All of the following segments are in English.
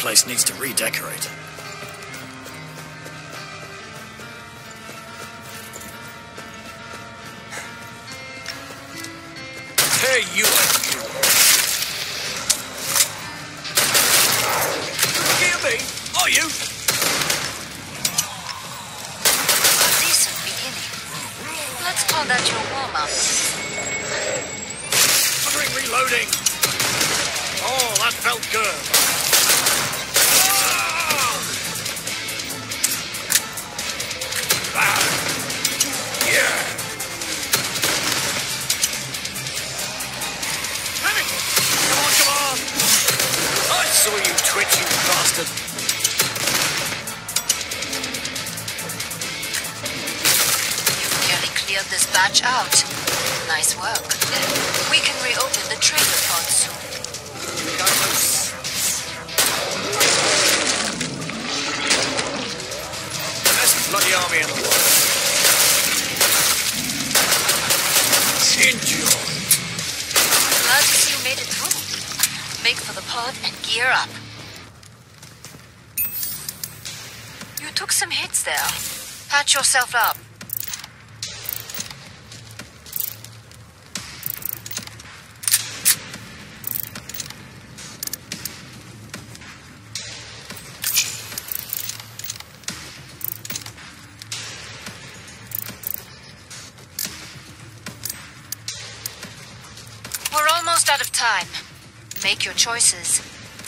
place needs to redecorate. Hey, you! Looking at me? Are you? A decent beginning. Let's call that your warm-up. Reloading! Oh, that felt good. Yeah! Panic! Come on! I saw you twitch, you bastard. You've nearly cleared this batch out. Nice work. We can reopen the trader pod soon. The best bloody army in the world. Enjoy. Glad to see you made it through. Make for the pod and gear up. You took some hits there. Patch yourself up. We're almost out of time. Make your choices.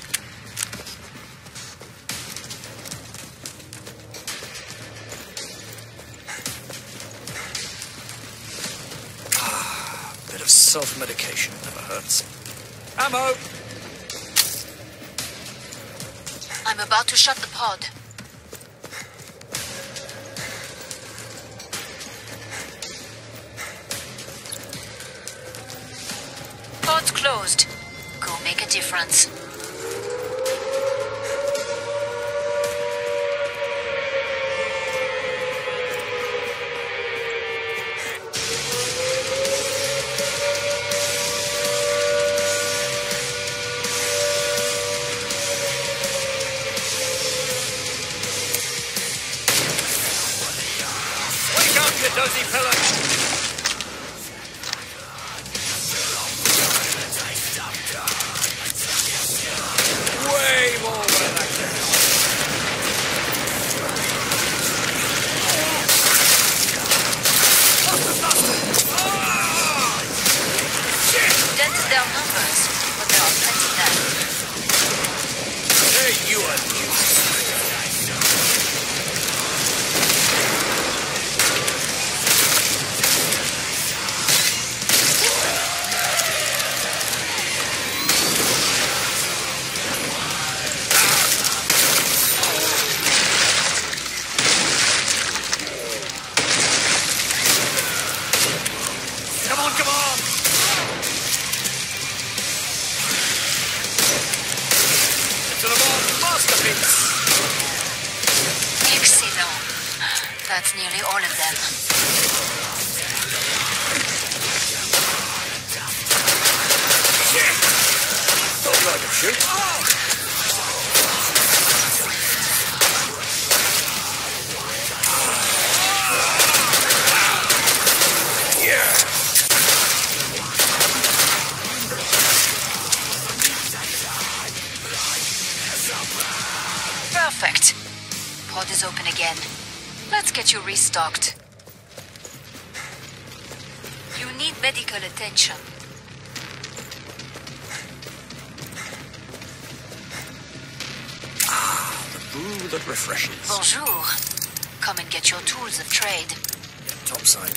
Bit of self-medication never hurts. Ammo! I'm about to shut the pod. Pod's closed. Go make a difference. Wake up, you dozy pillar! Way more where that Dented down numbers, but there are plenty left. Hey, you are new. Come on! Into the ball, masterpiece! Excellent. That's nearly all of them. Shit! Thought I could shoot. Yeah! Perfect. Pod is open again. Let's get you restocked. You need medical attention. The brew that refreshes. Bonjour. Come and get your tools of trade. Topside.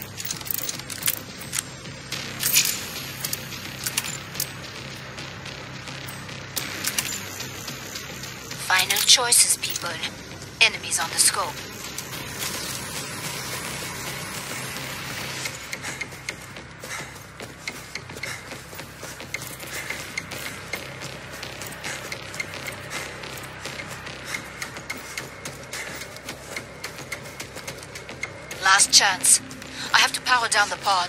Final choices, people. Enemies on the scope. Last chance. I have to power down the pod.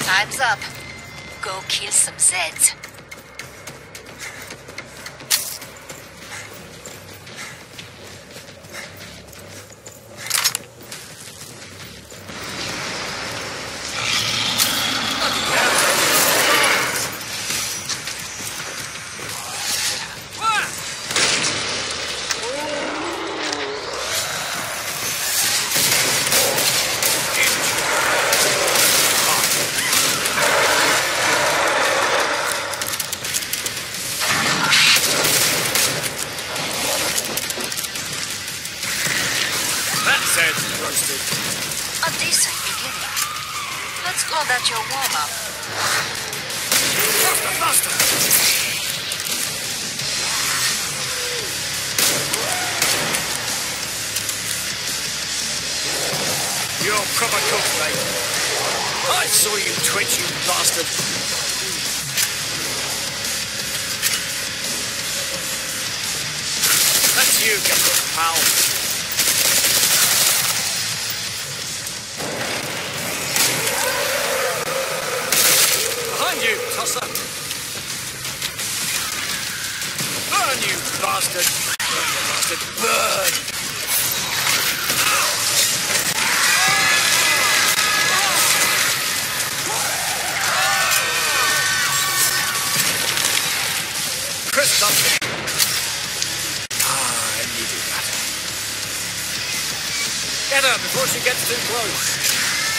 Time's up. Go kill some Zeds. A decent beginning. Let's call that your warm-up. Faster, faster! You're a proper cook, mate. I saw you twitch, you bastard. That's you, get this, pal. You tosser! Burn, you bastard! Burn, you bastard! Burn! Chris something! I needed that. Get her before she gets too close.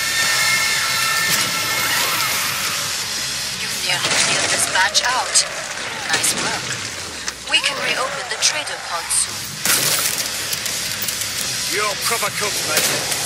Nearly cleared this batch out. Nice work. We can reopen the trader pod soon. You're a proper cook, mate.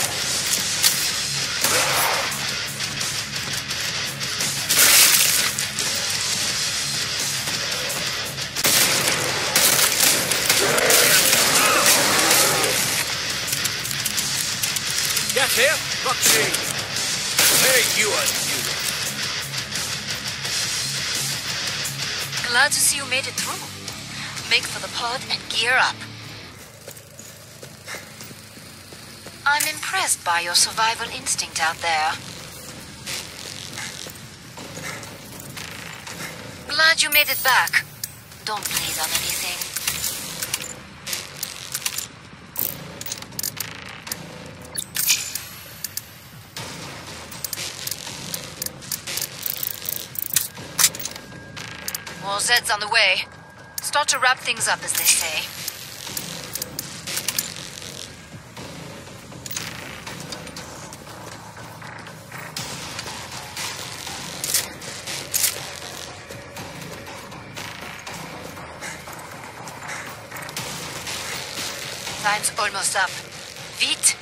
Get here, Roxy. Hey, you are new. Glad to see you made it through. Make for the pod and gear up. I'm impressed by your survival instinct out there. Glad you made it back. Don't bleed on anything. More Zeds on the way. Start to wrap things up, as they say. Time's almost up. Vite!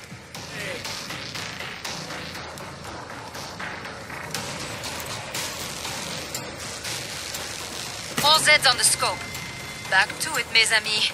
More Zeds on the scope. Back to it, mes amis.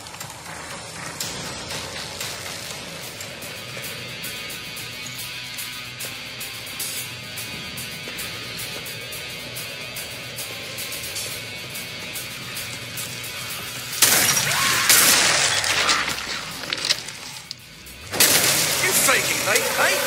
You faking, mate, hey?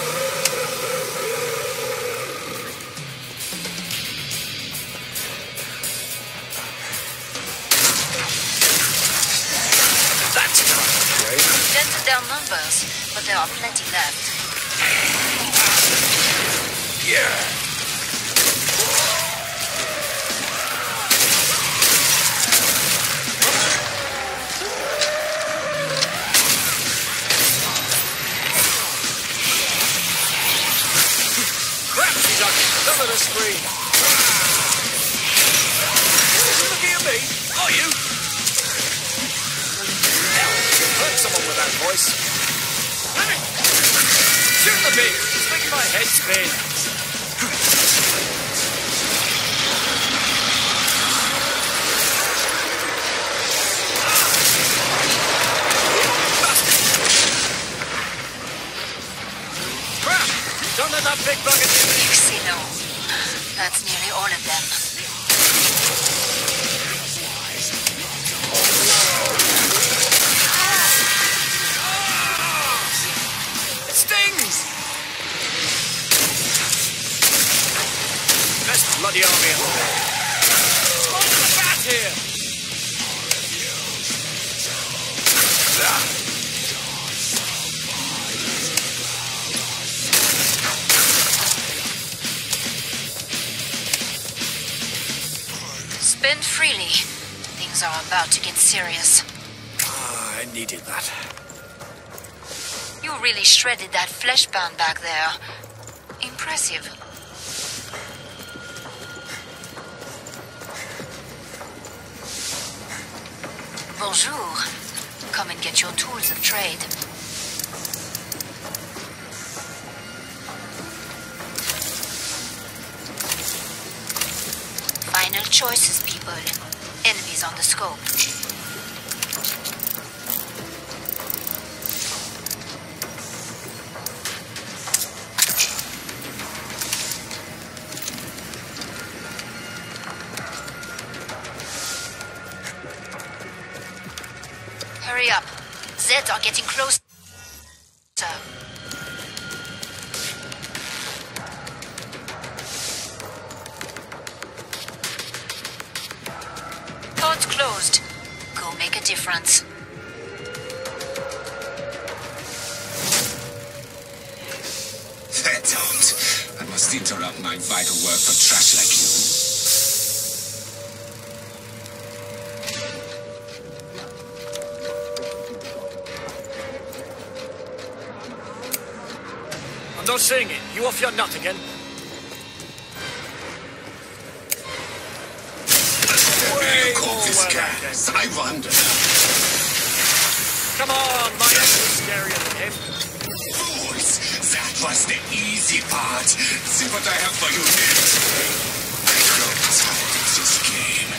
Dented down numbers, but there are plenty left. Yeah. Crap, she's on top of the screen. Looking at me, are you? Hurt someone with that voice. Shoot the bit! It's making my head spin. Crap! Don't let that big bugger do me. Xeno. That's nearly all of them. like the army of the day. What's the bat here? Spend freely. Things are about to get serious. I needed that. You really shredded that flesh band back there. Impressive. Bonjour. Come and get your tools of trade. Final choices, people. Enemies on the scope. Hurry up. Zeds are getting closer. Pod's closed. Go make a difference. Don't. I must interrupt my vital work for trash like you. I'm not seeing it. You off your nut again? Where do you call this gas? I wonder. Come on, my ex is scarier than him. Fools! That was the easy part. See what I have for you next. I grow tired of this game.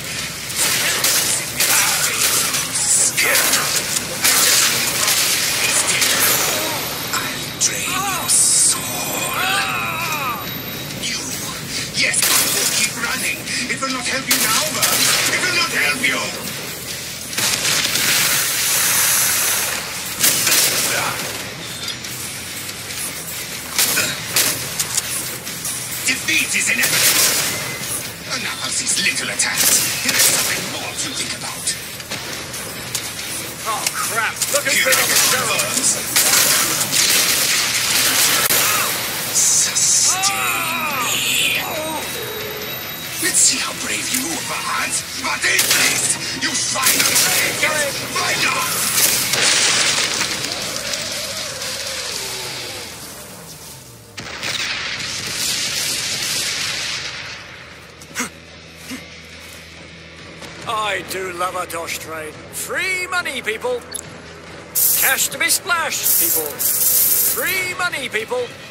I'll drain your soul. You. Yes, keep running. It will not help you now, Bert. It will not help you. Defeat is inevitable. Enough of these little attacks. There is something more to think about. Oh, crap. Look who's been on the steroids. Sustain me. Let's see how brave you are, Bart. But in this, you final brave. Why not? I do love a dosh trade. Free money, people. Cash to be splashed, people. Free money, people.